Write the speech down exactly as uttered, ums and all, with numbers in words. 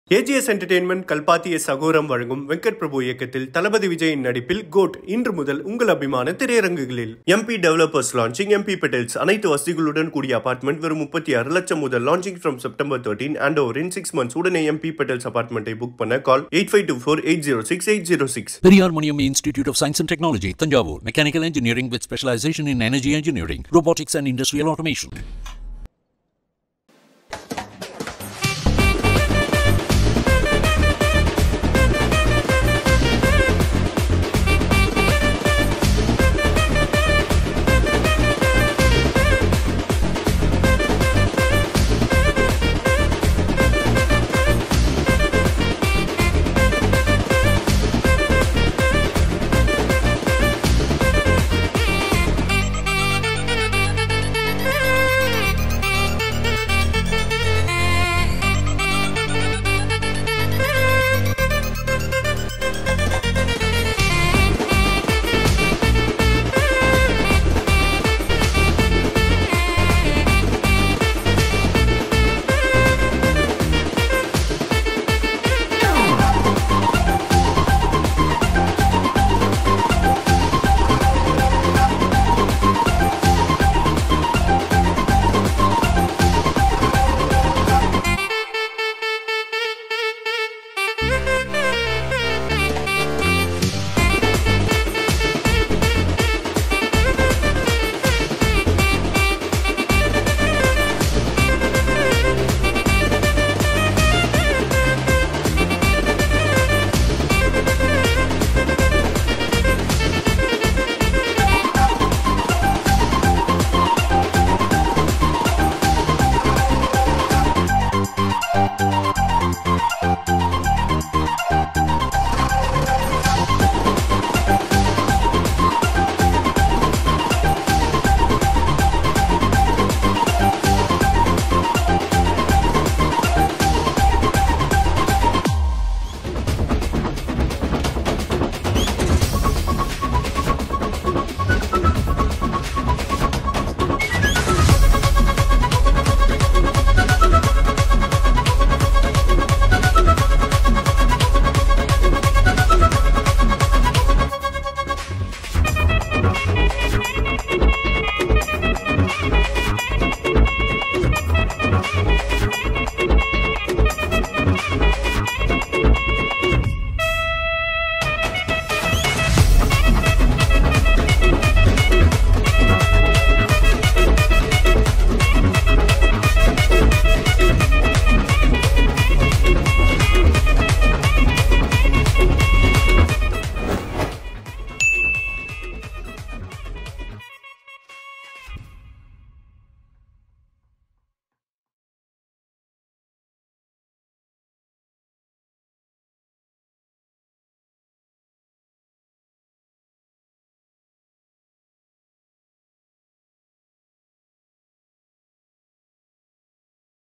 AGS entertainment Kalpathi S Aghoram வழங்கும் வெங்கட் பிரபு இயக்கத்தில் தளபதி விஜயின் நடிப்பில் கோட் இன்று முதல் உங்கள் அபிமான திரையரங்குகளில். MP developers launching MP petals அனைத்து வசதிகளுடன் கூடிய அபார்ட்மெண்ட் வெறும் முப்பத்தி ஆறு லட்சம் முதல். Launching from September thirteen and over in six months. உடனே எம்பி பெட்டல்ஸ் அபார்ட்மெண்ட்டை புக் பண்ண call eight five two four eight zero six eight zero six. Periyar Maniammai Institute of Science and Technology, Tanjavur. Mechanical engineering with specialization in energy engineering, robotics and industrial automation.